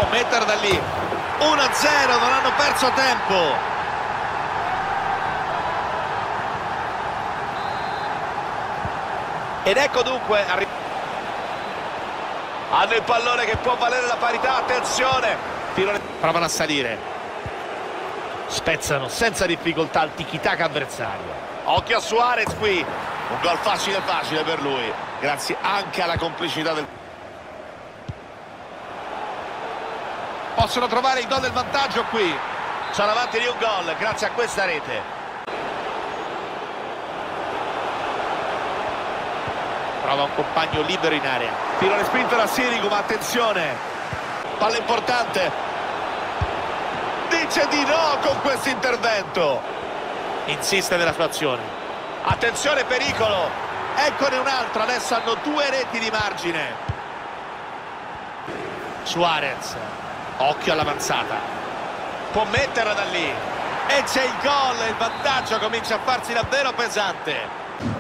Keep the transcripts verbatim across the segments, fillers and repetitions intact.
può mettere da lì. uno a zero, non hanno perso tempo. Ed ecco dunque hanno il pallone che può valere la parità. Attenzione, provano a salire, spezzano senza difficoltà il tiki-taka avversario. Occhio a Suarez qui, un gol facile facile per lui, grazie anche alla complicità del... Possono trovare il gol del vantaggio qui, sono avanti di un gol grazie a questa rete. Prova un compagno libero in area, tiro respinto da Sirigu, ma attenzione, palla importante, dice di no con questo intervento, insiste nella sua azione, attenzione pericolo, eccone un altro, adesso hanno due reti di margine. Suarez, occhio all'avanzata, può metterla da lì e c'è il gol, il vantaggio comincia a farsi davvero pesante.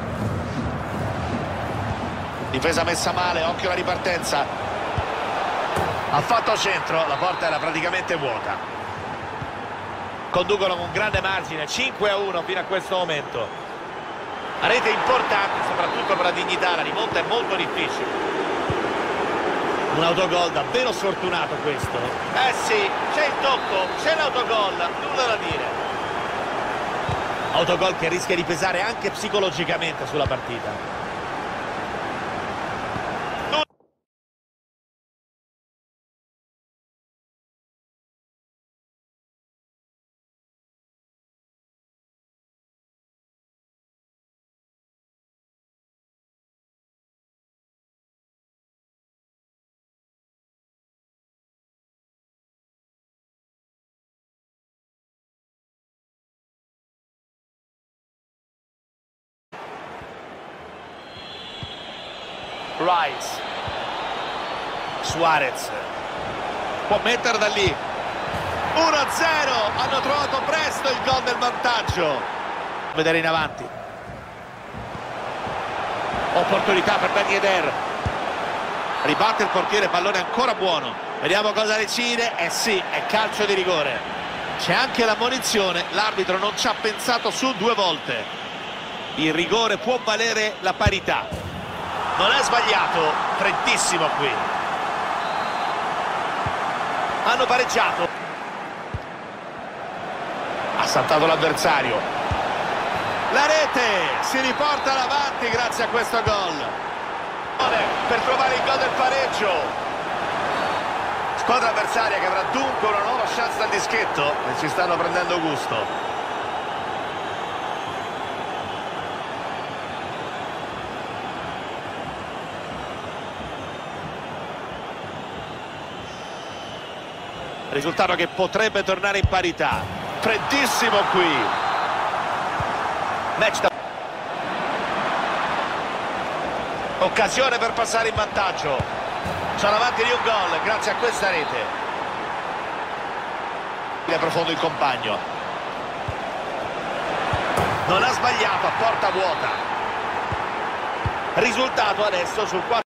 Difesa messa male, occhio alla ripartenza, ha fatto centro, la porta era praticamente vuota. Conducono con grande margine, cinque a uno fino a questo momento. La rete importante soprattutto per la dignità, la rimonta è molto difficile. Un autogol davvero sfortunato questo. Eh sì, c'è il tocco, c'è l'autogol, nulla da dire. Autogol che rischia di pesare anche psicologicamente sulla partita. Rice, Suarez, può mettere da lì, uno a zero, hanno trovato presto il gol del vantaggio. Vedere in avanti, opportunità per Ben Yedder, ribatte il portiere, pallone ancora buono, vediamo cosa decide. Eh sì, è calcio di rigore, c'è anche l'ammonizione, l'arbitro non ci ha pensato su due volte, il rigore può valere la parità. Non è sbagliato, freddissimo qui. Hanno pareggiato. Ha saltato l'avversario. La rete si riporta avanti grazie a questo gol. Per trovare il gol del pareggio. Squadra avversaria che avrà dunque una nuova chance dal dischetto e ci stanno prendendo gusto. Risultato che potrebbe tornare in parità. Freddissimo qui. Match da... Occasione per passare in vantaggio. Sono avanti di un gol grazie a questa rete. È profondo il compagno. Non ha sbagliato, a porta vuota. Risultato adesso sul quattro.